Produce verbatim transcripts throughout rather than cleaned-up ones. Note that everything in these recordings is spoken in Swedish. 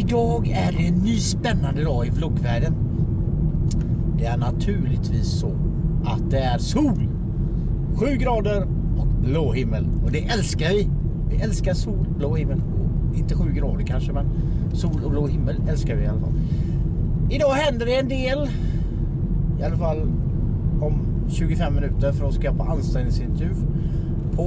Idag är det en ny spännande dag i vloggvärlden. Det är naturligtvis så att det är sol, sju grader och blå himmel. Och det älskar vi. Vi älskar sol, blå himmel. Och inte sju grader kanske, men sol och blå himmel älskar vi i alla fall. Idag händer det en del. I alla fall om tjugofem minuter, för att ska på anställningsintervju på...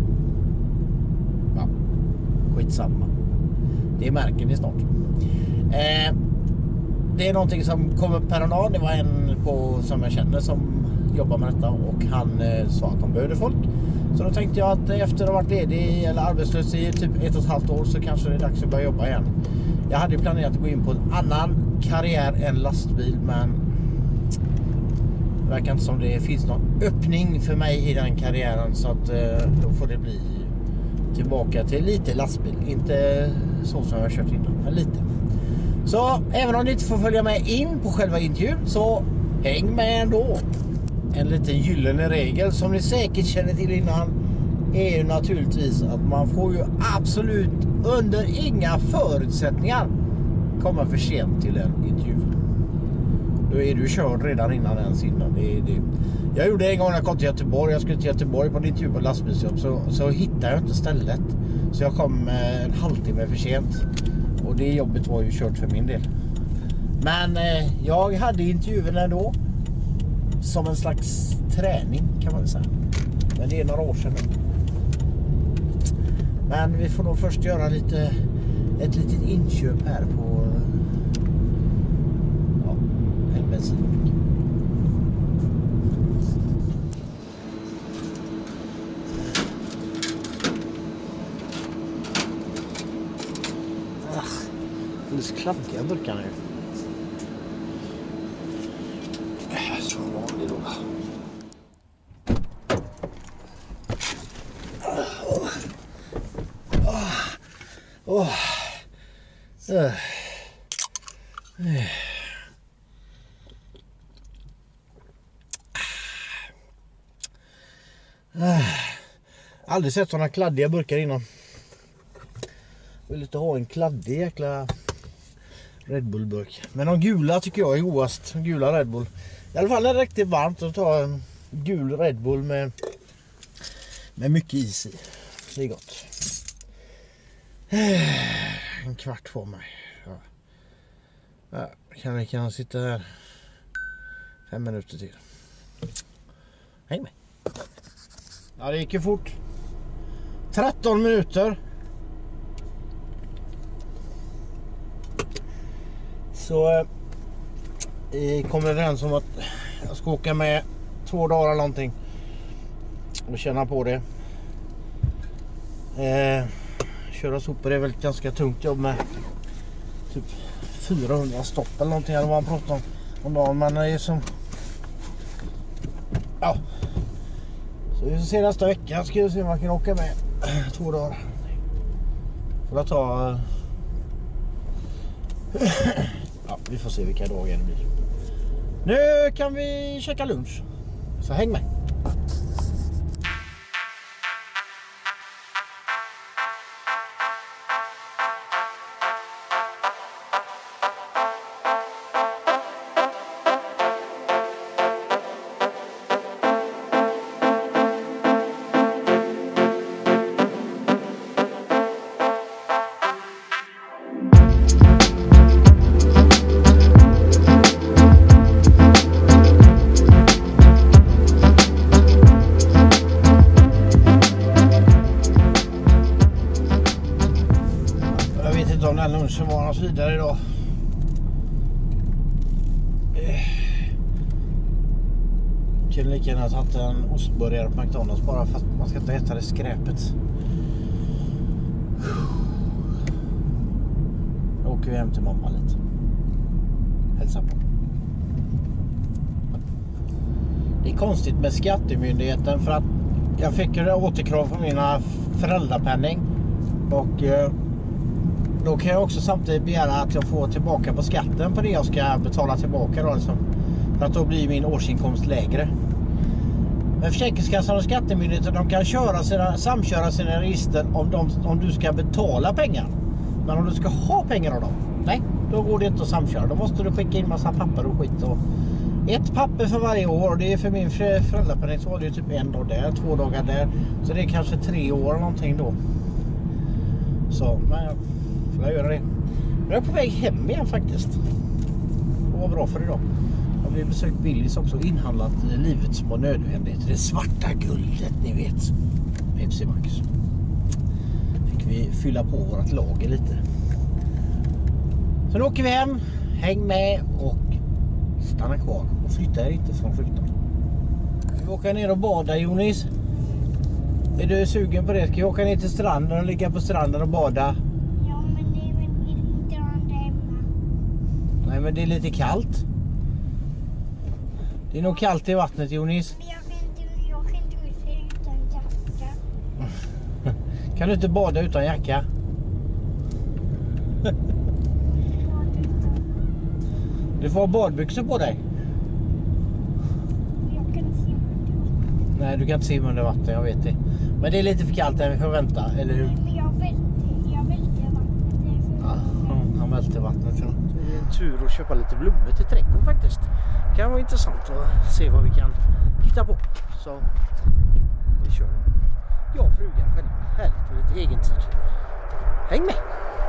Ja, skitsamma. Det märker ni snart. Eh, det är någonting som kommer per dag. Det var en på, som jag känner som jobbar med detta, och han eh, sa att de behövde folk. Så då tänkte jag att efter att ha varit ledig eller arbetslös i typ ett och ett halvt år så kanske det är dags att börja jobba igen. Jag hade planerat att gå in på en annan karriär än lastbil, men det verkar inte som det finns någon öppning för mig i den karriären, så att eh, då får det bli tillbaka till lite lastbil. Inte så som jag har kört innan, men lite. Så även om ni inte får följa med in på själva intervjun, så häng med ändå. En liten gyllene regel som ni säkert känner till innan är ju naturligtvis att man får ju absolut under inga förutsättningar komma för sent till en intervju. Då är du körd redan innan ens innan. Det är det. Jag gjorde en gång när jag kom till Göteborg. Jag skulle till Göteborg på en intervju på lastbilsjobb. Så, så hittade jag inte stället. Så jag kom en halvtimme för sent. Och det jobbet var ju kört för min del. Men eh, jag hade intervjun ändå. Som en slags träning kan man säga. Men det är några år sedan. Men vi får nog först göra lite, ett litet inköp här på... bensin. Ah, det är så kladdiga burkar nu. Så vanlig då. Åh. Åh. Åh. Aldrig sett sådana kladdiga burkar innan. Jag vill inte ha en kladdig jäkla Red Bull-burk. Men de gula tycker jag är godast. Gula Red Bull. I alla fall är det riktigt varmt att ta en gul Red Bull med, med mycket is i. Det är gott. En kvart på mig. Ja. Ja, kan vi kan sitta här fem minuter till. Häng med. Ja, det gick ju fort. tretton minuter. Så eh, vi kom överens om att jag ska åka med två dagar eller någonting och känna på det. Eh, köra sopor är väl ett ganska tungt jobb med typ fyrahundra stopp eller någonting, eller vad man pratar om om dagen, men det är som... Ja. Så vi får se nästa vecka. Ska vi se om man kan åka med två dagar. Får jag ta... Ja, vi får se vilka dagar det blir. Nu kan vi käka lunch. Så häng med. Lunchen var något vidare idag. Jag kunde lika gärna ha tagit en ostburgare på McDonalds bara för att man ska inte äta det skräpet. Då åker vi hem till mamma lite. Hälsa på. Det är konstigt med skattemyndigheten, för att jag fick ju återkrav på mina föräldrapenning, och då kan jag också samtidigt begära att jag får tillbaka på skatten på det jag ska betala tillbaka då, alltså. För att då blir min årsinkomst lägre. Men Försäkringskassan och Skattemyndigheten, de kan köra sina, samköra sina register om, de, om du ska betala pengar. Men om du ska ha pengar av dem, Nej, då går det inte att samköra. Då måste du skicka in massa papper och skit. Och ett papper för varje år. Det är för min föräldrapenning så var det typ en dag där, två dagar där. Så det är kanske tre år eller någonting då. Så, men jag får göra det. Jag är på väg hem igen faktiskt. Det var bra för idag. Jag har besökt Billys också och inhandlat livets små nödvändigheter. Det svarta guldet, ni vet. Pepsi Max. Fick vi fylla på vårt lager lite. Så nu åker vi hem. Häng med och stanna kvar. Och flytta er inte från frukten. Vi åker ner och bada, Jonis. Är du sugen på det? Ska vi åka ner till stranden och ligga på stranden och bada? Ja, men det är väl inte varandra hemma. Nej, men det är lite kallt. Det är nog kallt i vattnet, Jonis. Men jag kan inte, jag kan inte ut utan jacka. Kan du inte bada utan jacka? Du får ha badbyxor på dig. Jag kan simma under vatten. Nej, du kan inte simma under vatten, jag vet det. Men det är lite för kallt där, vi får vänta, eller hur? Men jag välter, jag välter vattnet. Det är för Ja, han, han välter vattnet. Ja. Det är en tur att köpa lite blommor till trädgården faktiskt. Det kan vara intressant att se vad vi kan hitta på. Så vi kör. Jag och frugan själv. Härligt med lite egen tid. Häng med!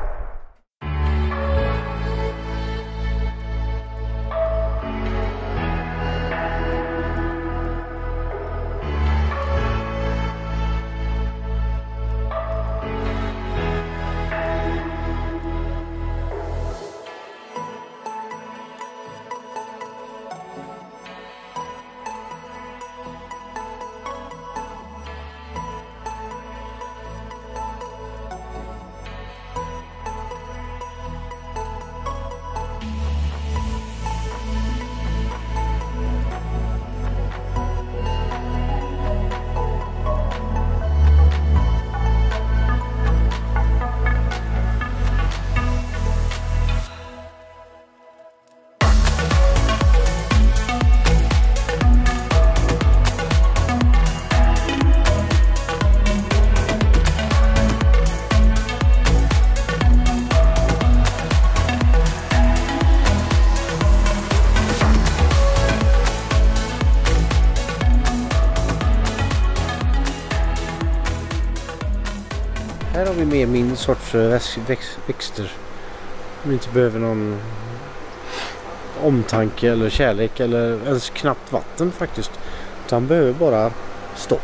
Här har vi med min sorts väx, väx, växter. Som inte behöver någon omtanke eller kärlek eller ens knappt vatten faktiskt. Utan behöver bara stå.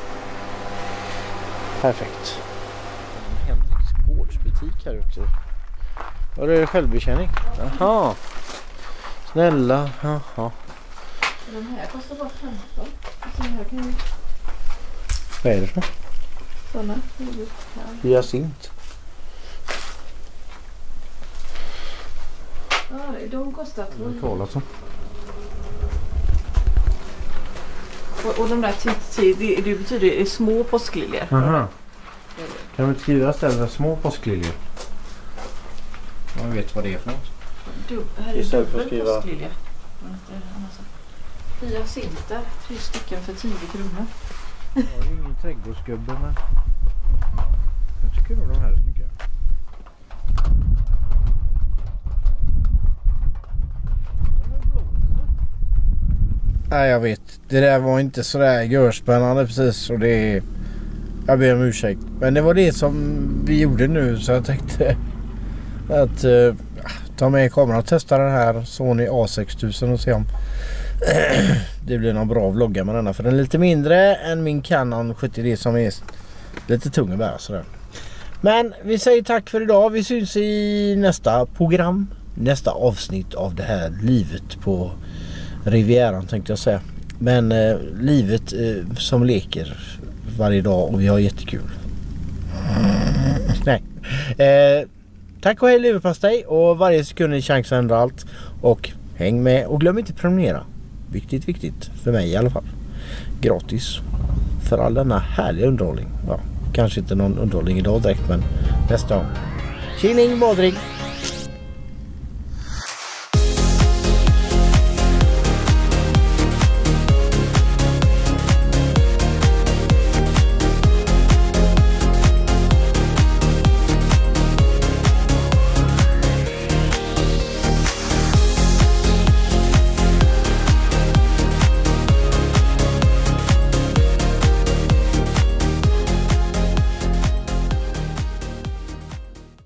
Perfekt. Henriks gårdsbutik här ute. Var det självbetjäning? Jaha. Snälla. Jaha. Den här kostar bara femton. Så här kan vi... Vad är det för? Såna. Hyacint. Ja, de kostar två. Och, och de där tio, det, det betyder det är små påskliljor. Aha. Kan vi skriva istället små påskliljor? Man vet vad det är för något. Du, här är Istället för att dubbel skriva- påsklilja. Hyacinter, tre stycken för tio kronor. Jag har ingen trädgårdsgubbe, men jag tycker nog de här är snygga. Nej, jag vet. Det där var inte så där görspännande precis. Och det är... Jag ber om ursäkt. Men det var det som vi gjorde nu. Så jag tänkte att uh, ta med kameran och testa den här Sony A sex tusen och se om det blir någon bra vlogga med denna. För den är lite mindre än min Canon sjuttio D som är lite tung att bära sådär. Men vi säger tack för idag. Vi syns i nästa program. Nästa avsnitt av det här livet på Rivieran tänkte jag säga. Men eh, livet eh, som leker varje dag och vi har jättekul. Nej. Eh, tack och hej leverpastej och varje sekund är chans att ändra allt. Och häng med och glöm inte prenumerera. Viktigt, viktigt. För mig i alla fall. Gratis. För all denna härliga underhållning. Ja, kanske inte någon underhållning idag direkt men nästa gång. Chilling, badring.